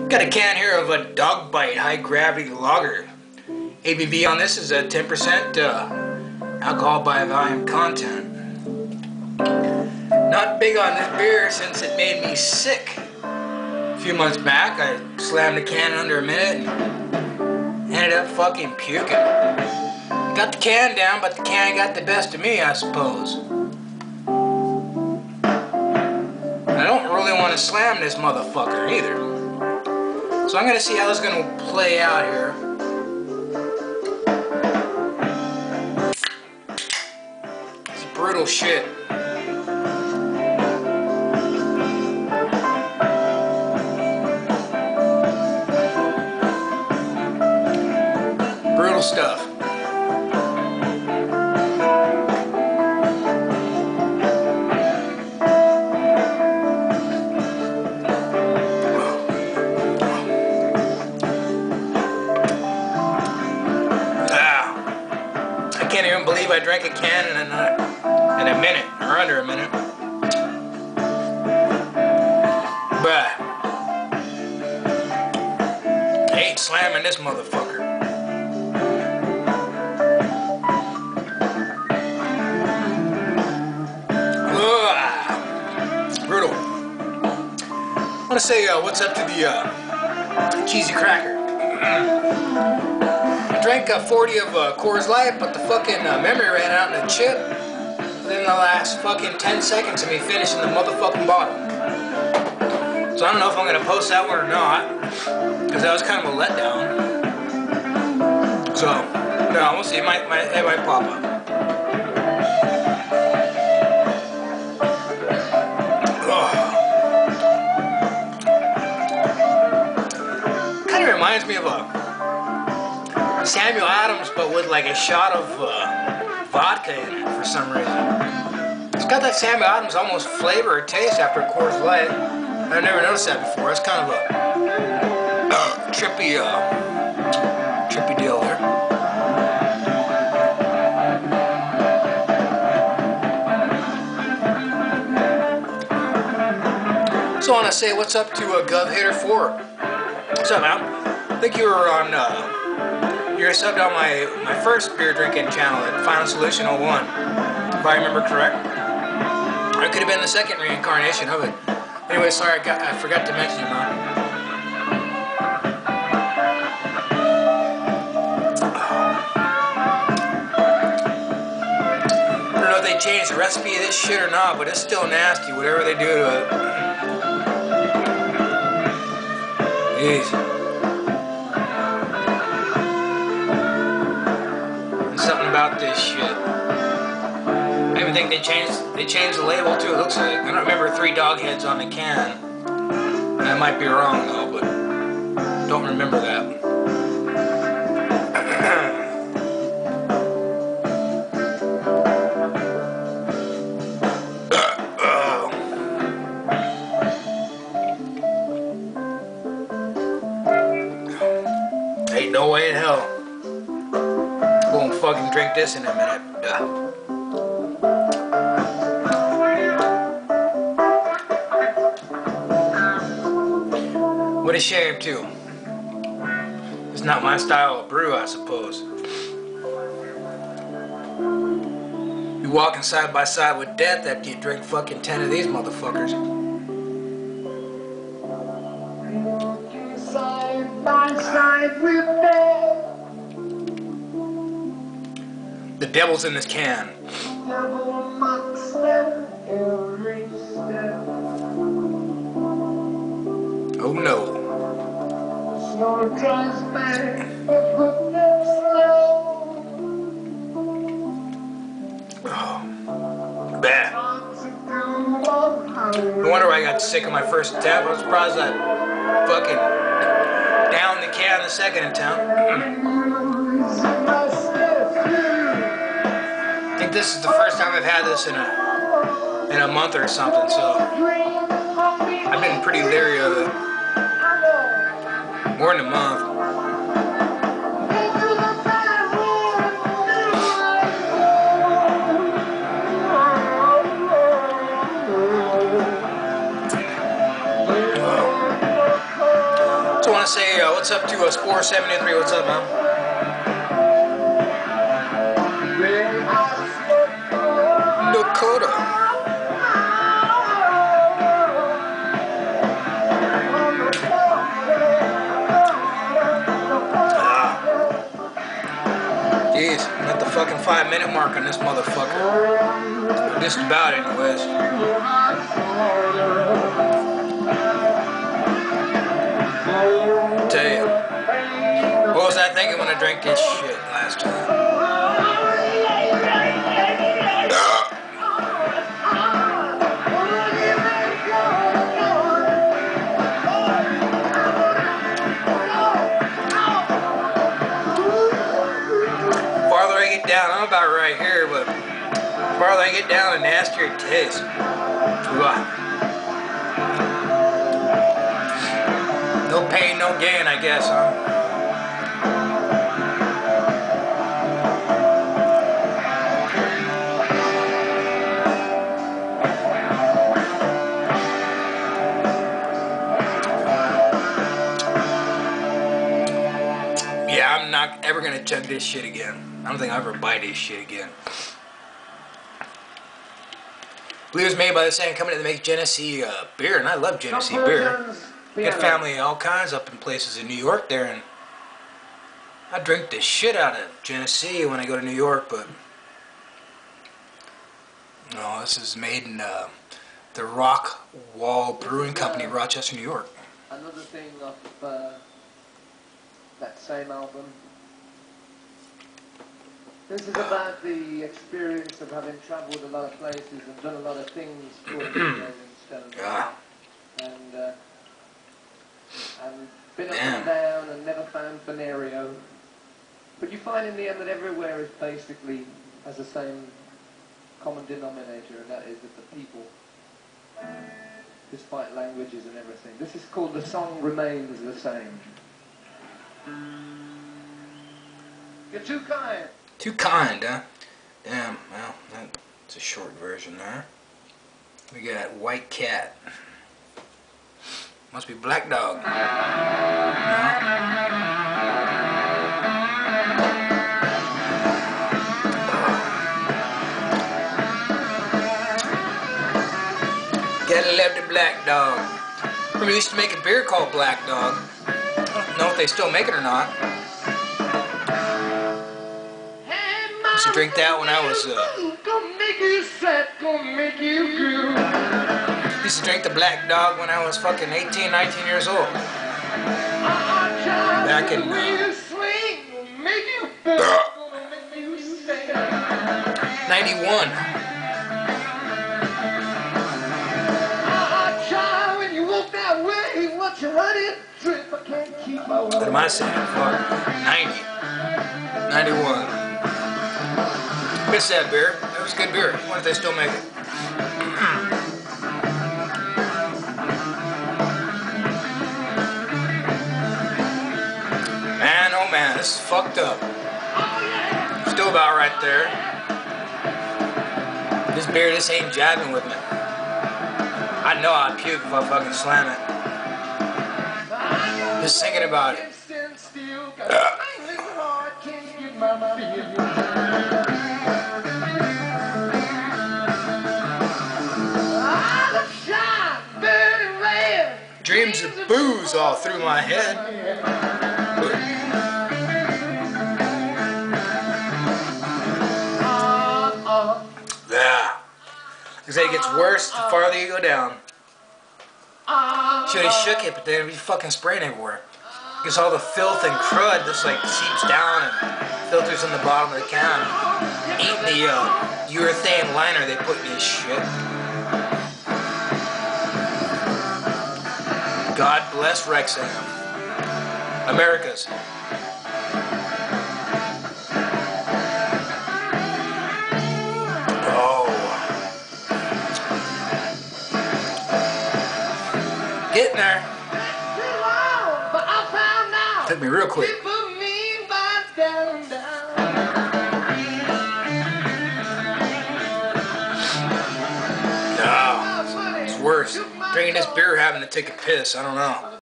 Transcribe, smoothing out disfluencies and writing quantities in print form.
Got a can here of a Dog Bite High Gravity Lager. ABV on this is at 10% alcohol by volume content. Not big on this beer since it made me sick. A few months back, I slammed the can under a minute and ended up fucking puking. Got the can down, but the can got the best of me, I suppose. I don't really want to slam this motherfucker either. So I'm gonna see how this is gonna play out here. It's brutal shit. Brutal stuff. I can't even believe I drank a can in a minute, or under a minute. But I ain't slamming this motherfucker. Brutal. I want to say what's up to the cheesy cracker. I drank 40 of Coors Light, but the fucking memory ran out in the chip within the last fucking 10 seconds of me finishing the motherfucking bottle. So I don't know if I'm gonna post that one or not, because that was kind of a letdown. So, no, we'll see. It might pop up. Kind of reminds me of a Samuel Adams, but with like a shot of vodka in it for some reason. It's got that Samuel Adams almost flavor or taste after Coors Light. I've never noticed that before. It's kind of a trippy deal there. So I want to say what's up to GovHater4. What's up, man? I think you were on. You're subbed on my first beer drinking channel at Final Solution 01, if I remember correct. Or it could have been the second reincarnation of it. Anyway, sorry, I forgot to mention you, man. I don't know if they changed the recipe of this shit or not, but it's still nasty, whatever they do to it. Jeez. Something about this shit. I even think they changed the label too. It looks like I don't remember 3 dog heads on the can. I might be wrong though, but don't remember that. Ain't no way in hell. Won't fucking drink this in a minute. What a shame too. It's not my style of brew, I suppose. You walking side by side with death after you drink fucking 10 of these motherfuckers. Side by side with death. The devil's in this can. Oh no. Oh, bad. No wonder I got sick of my first attempt. I'm surprised I fucking downed the can the second attempt. I think this is the first time I've had this in a month or something, so I've been pretty leery of it. More than a month. want to say what's up to Spore73. What's up, man? Dakota. Jeez, I'm at the fucking 5-minute mark on this motherfucker. Just about, anyways. Tell you. What was I thinking when I drank this shit last time? Farther I get down, I'm about right here, but farther I get down, the nastier it tastes. No pain, no gain, I guess, huh? Yeah, I'm not ever gonna chug this shit again. I don't think I'll ever buy this shit again. I believe it was made by the same company that makes Genesee beer, and I love Genesee beer. Got family all kinds up in places in New York there, and I drink the shit out of Genesee when I go to New York, but no, this is made in the Rock Wall Brewing Company, Rochester, New York. Another thing off that same album. This is about the experience of having travelled a lot of places and done a lot of things for the Rolling Stones. Yeah. And been up and down and never found Venerio. But you find in the end that everywhere is basically has the same common denominator, and that is that the people, despite languages and everything. This is called The Song Remains the Same. You're too kind. Too kind, huh? Damn, well, that's a short version there. We got White Cat. Must be Black Dog. No? Gotta love the Black Dog. Remember, we used to make a beer called Black Dog. I don't know if they still make it or not. I used to drink that when I was used to drink the Black Dog when I was fucking 18, 19 years old. Back in 91. What am I saying? Fuck. 90. 91. Miss that beer. That was good beer. I wonder if they still make it. Man, oh man, this is fucked up. Still about right there. This beer just ain't jabbing with me. I know I'd puke if I fucking slam it. Just thinking about it. Dreams of booze all through my head. Yeah. Because it gets worse the farther you go down. Should have shook it, but then it'd be fucking spraying everywhere. Because all the filth and crud just like seeps down and filters in the bottom of the can. Eating the urethane liner they put in this shit. God bless Wrexham. America's. Oh. Getting there. Took me real quick. No. It's worse. Drinking this beer, having to take a piss. I don't know.